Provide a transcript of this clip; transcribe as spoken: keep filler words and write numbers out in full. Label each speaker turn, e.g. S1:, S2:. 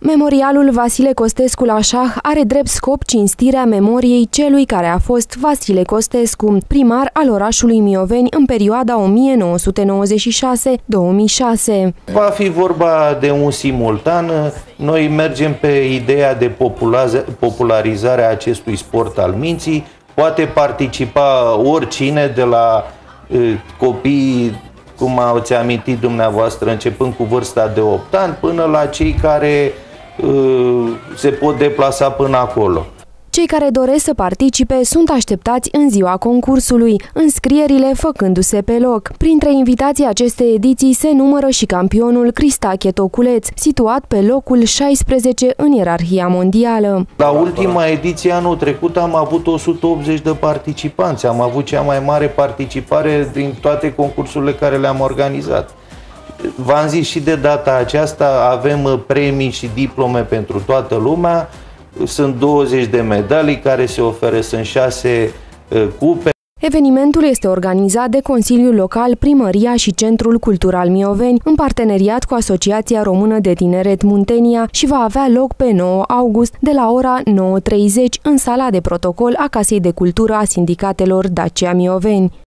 S1: Memorialul Vasile Costescu la șah are drept scop cinstirea memoriei celui care a fost Vasile Costescu, primar al orașului Mioveni în perioada o mie nouă sute nouăzeci și șase - două mii șase.
S2: Va fi vorba de un simultan. Noi mergem pe ideea de popularizare a acestui sport al minții. Poate participa oricine, de la uh, copii, cum ați amintit dumneavoastră, începând cu vârsta de opt ani, până la cei care uh, se pot deplasa până acolo.
S1: Cei care doresc să participe sunt așteptați în ziua concursului, înscrierile făcându-se pe loc. Printre invitații acestei ediții se numără și campionul Cristache Toculeț, situat pe locul șaisprezece în ierarhia mondială.
S2: La ultima ediție, anul trecut, am avut o sută optzeci de participanți. Am avut cea mai mare participare din toate concursurile care le-am organizat. V-am zis, și de data aceasta avem premii și diplome pentru toată lumea. Sunt douăzeci de medalii care se oferă, sunt șase cupe.
S1: Evenimentul este organizat de Consiliul Local, Primăria și Centrul Cultural Mioveni, în parteneriat cu Asociația Română de Tineret Muntenia și va avea loc pe nouă august de la ora nouă treizeci în sala de protocol a Casei de Cultură a Sindicatelor Dacia Mioveni.